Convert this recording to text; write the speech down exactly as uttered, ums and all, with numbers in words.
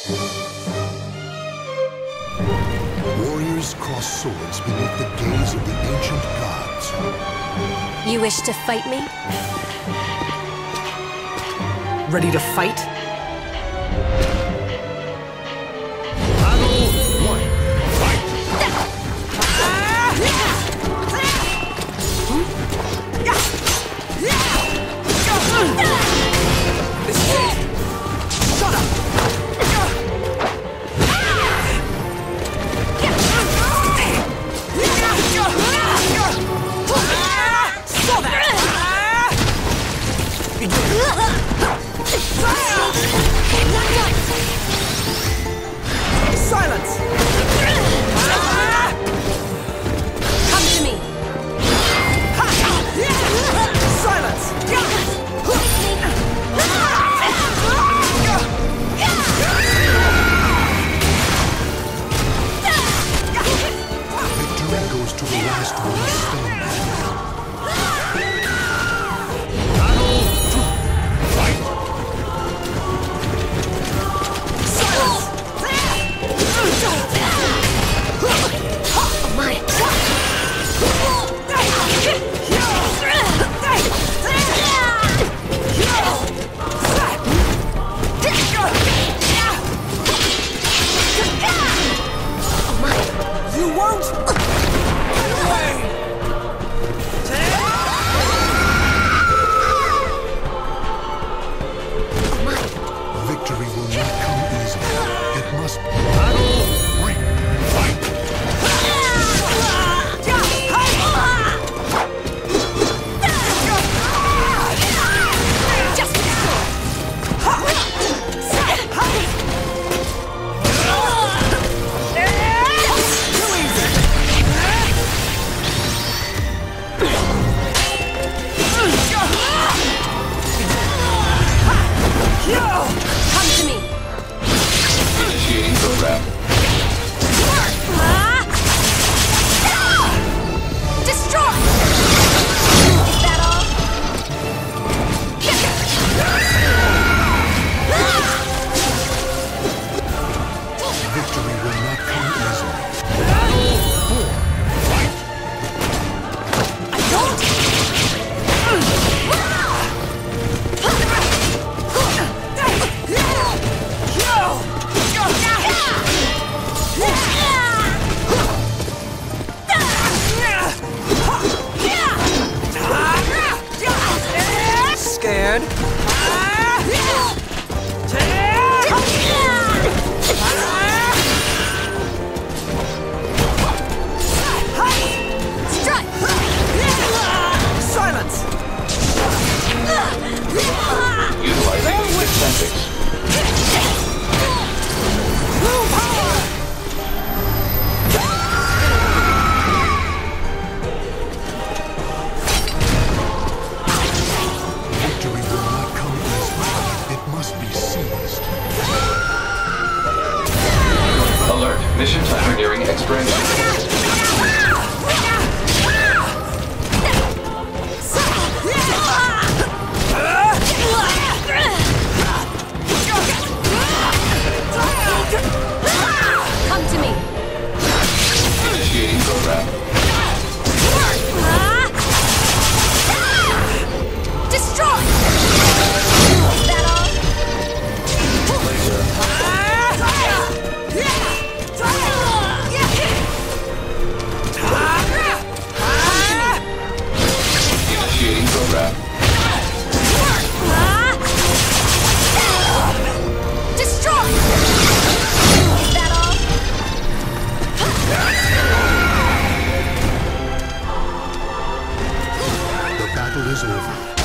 Warriors cross swords beneath the gaze of the ancient gods. You wish to fight me? Ready to fight? Battle one. Fight! This is it! Shut up! Saw that! Silence! Come to me! Silence! Victory goes to the last one standing. Battle two. Fight! Oh my! You won't! Get away! Victory will not come easily. It must be battle three. Fight! Just come to me! Initiating program. Destroy! Is that all? Victory will not come easily. Battle four. Fight! I don't! Scared? Silence! Utilizing Excentrics. Victory will not come easily. It must be seized. Alert. Mission timer nearing expiration. Come to me! Initiating program. Destroy! Is that all? Initiating program. Destroy! Is that all? The battle is over.